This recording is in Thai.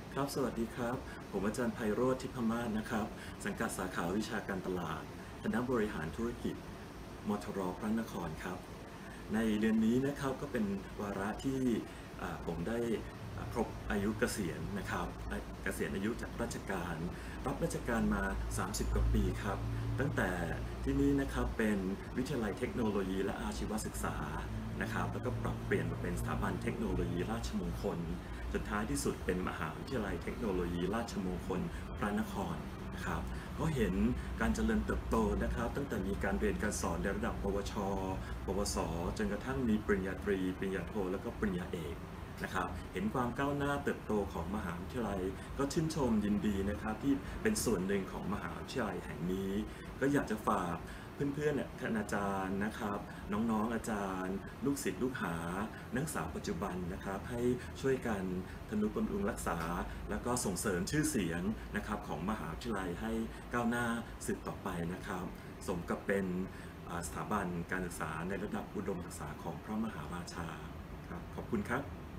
ครับสวัสดีครับผมอาจารย์ไพโรจน์ทิพมาศนะครับสังกัดสาขาวิชาการตลาดคณะบริหารธุรกิจมทรพระนครครับในเดือนนี้นะครับก็เป็นวาระที่ผมได้ครบอายุเกษียณนะครับเกษียณอายุจากราชการรับราชการมา30กว่าปีครับตั้งแต่ที่นี่นะครับเป็นวิทยาลัยเทคโนโลยีและอาชีวศึกษานะครับแล้วก็ปรับเปลี่ยนมาเป็นสถาบันเทคโนโลยีราชมงคลจนท้ายที่สุดเป็นมหาวิทยาลัยเทคโนโลยีราชมงคลพระนครนะครับก็เห็นการเจริญเติบโตนะครับตั้งแต่มีการเรียนการสอนในระดับปวชปวสจนกระทั่งมีปริญญาตรีปริญญาโทแล้วก็ปริญญาเอกนะครับเห็นความก้าวหน้าเติบโตของมหาวิทยาลัยก็ชื่นชมยินดีนะครับที่เป็นส่วนหนึ่งของมหาวิทยาลัยแห่งนี้ก็อยากจะฝากเพื่อนๆคณาจารย์นะครับน้องๆอาจารย์ลูกศิษย์ลูกหานักศึกษาปัจจุบันนะครับให้ช่วยกันทนุบำรุงรักษาแล้วก็ส่งเสริมชื่อเสียงนะครับของมหาวิทยาลัยให้ก้าวหน้าสืบต่อไปนะครับสมกับเป็นสถาบันการศึกษาในระดับอุดมศึกษาของพระมหาราชาครับขอบคุณครับ